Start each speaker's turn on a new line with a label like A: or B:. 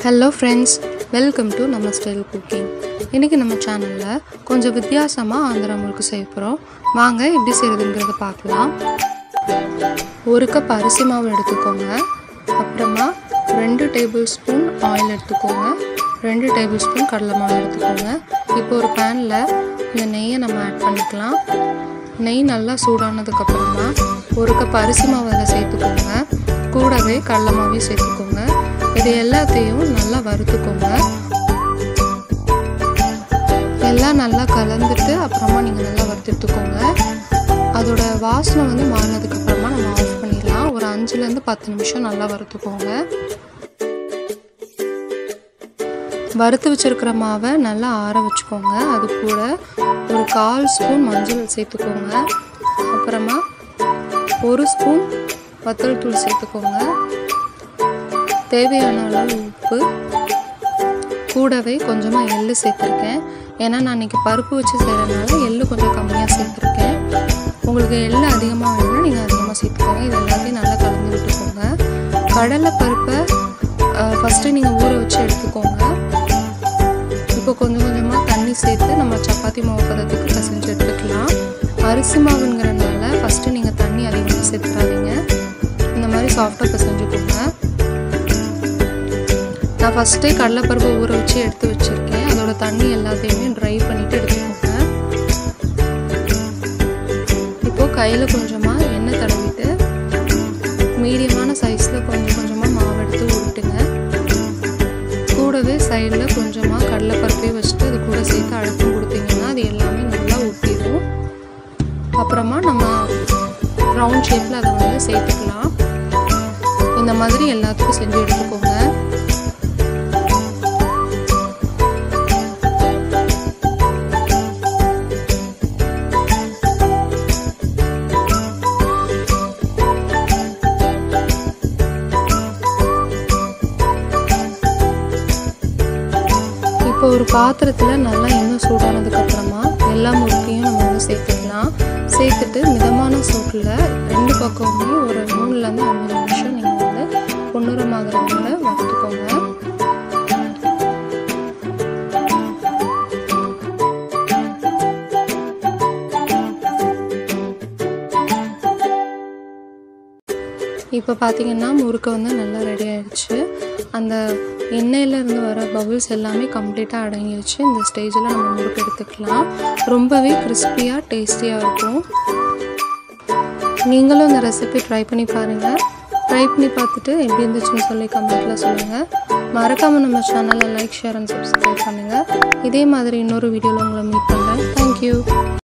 A: Hello friends, welcome to Namma Style Cooking. இன்னைக்கு நம்ம சேனல்ல கொஞ்சம் வித்தியாசமா ஆந்திரா முறுக்கு செய்ய போறோம். வாங்க எப்படி செய்யறதுங்கறத பார்க்கலாம். 1 கப் அரிசி மாவு எடுத்துக்கோங்க. அப்புறமா 2 டேபிள்ஸ்பூன் ஆயில் எடுத்துக்கோங்க. 2 டேபிள்ஸ்பூன் கடலை மாவு எடுத்துக்கோங்க. இப்போ ஒரு panல இந்த நெய்யை நம்ம ஆட் பண்ணிக்கலாம். நெய் நல்லா சூடானதுக்கு அப்புறமா 1 கப் அரிசி மாவு அதில் சேர்த்துக்கோங்க. கூடவே கடலை மாவையும் சேர்த்துக்கோங்க. இது எல்லாத்தையும் நல்லா வறுத்துக்கோங்க. எல்லாம் நல்லா கலந்துட்டு அப்புறமா நீங்கள் நல்லா வறுத்துட்டுக்கோங்க. அதோட வாசனை மாறினதுக்கு அப்புறமா நம்ம ஆஃப் பண்ணிடலாம். ஒரு 5லேருந்து 10 நிமிஷம் நல்லா வறுத்துக்கோங்க. வறுத்து வச்சிருக்கிற மாவை நல்லா ஆற வச்சுக்கோங்க. அது கூட ஒரு 1/4 ஸ்பூன் மஞ்சள் சேர்த்துக்கோங்க. அப்புறமா 1 ஸ்பூன் வத்தல் தூள் சேர்த்துக்கோங்க. தேவையான அளவு உப்பு, கூடவே கொஞ்சமாக எள்ளு சேர்த்துருக்கேன். ஏன்னா நான் இன்றைக்கி பருப்பு வச்சு செய்கிறதுனால எள்ளு கொஞ்சம் கம்மியாக சேர்த்துருக்கேன். உங்களுக்கு எள்ளு அதிகமாக வேணும்னா நீங்கள் அதிகமாக சேர்த்துக்கோங்க. இது எல்லாத்தையும் நல்லா கலந்து விட்டுக்கோங்க. கடலை பருப்பை ஃபஸ்ட்டு நீங்கள் ஊற வச்சு எடுத்துக்கோங்க. இப்போ கொஞ்சம் கொஞ்சமாக தண்ணி சேர்த்து நம்ம சப்பாத்தி மாவு பதத்துக்கு பிசைஞ்சு எடுத்துக்கலாம். அரிசி மாவுங்கிறதுனால ஃபஸ்ட்டு நீங்கள் தண்ணி அதிகமாக சேர்த்துறாதீங்க. இந்த மாதிரி சாஃப்டாக பிசைஞ்சுக்கோங்க. நான் ஃபஸ்ட்டே கடலைப்பருப்பு ஊற வச்சு எடுத்து வச்சுருக்கேன். அதோட தண்ணி எல்லாத்தையுமே ட்ரை பண்ணிவிட்டு எடுத்துக்கோங்க. இப்போது கையில் கொஞ்சமாக எண்ணெய் தடவிட்டு மீடியமான சைஸில் கொஞ்சம் கொஞ்சமாக மாவு எடுத்து உருட்டுங்க. கூடவே சைடில் கொஞ்சமாக கடலைப்பருப்பையும் வச்சுட்டு அது கூட சேர்த்து அழுத்தம் கொடுத்தீங்கன்னா அது எல்லாமே நல்லா ஊட்டிடும். அப்புறமா நம்ம ரவுண்ட் ஷேப்பில் அதை சேர்த்துக்கலாம். இந்த மாதிரி எல்லாத்துக்கும் செஞ்சு எடுத்துக்கோங்க. இப்போ ஒரு பாத்திரத்தில் நல்லா எண்ணெய் சூடானதுக்கு அப்புறமா எல்லா முறுக்கையும் நம்ம சேர்த்துக்கலாம். சேர்த்துட்டு மிதமான சூட்டில் 2 பக்கமுமே ஒரு 3லேருந்து 5 நிமிஷம் நீங்கள் பொன்னிறமாகறதுனால வறுத்துக்கோங்க. இப்போ பார்த்தீங்கன்னா முறுக்கு நல்லா ரெடி ஆயிடுச்சு. அந்த எண்ணெயிலேருந்து வர பபுள்ஸ் எல்லாமே கம்ப்ளீட்டாக அடங்கிடுச்சு. இந்த ஸ்டேஜில் நம்ம முறுக்கு எடுத்துக்கலாம். ரொம்பவே கிறிஸ்பியாக டேஸ்டியாக இருக்கும். நீங்களும் இந்த ரெசிபி ட்ரை பண்ணி பாருங்கள். ட்ரை பண்ணி பார்த்துட்டு எப்படி இருந்துச்சுன்னு சொல்லி கமெண்ட்டில் சொல்லுங்கள். மறக்காமல் நம்ம சேனலை லைக், ஷேர் அண்ட் சப்ஸ்கிரைப் பண்ணுங்கள். இதே மாதிரி இன்னொரு வீடியோவில் உங்களை மீட் பண்ணுறேன். தேங்க்யூ.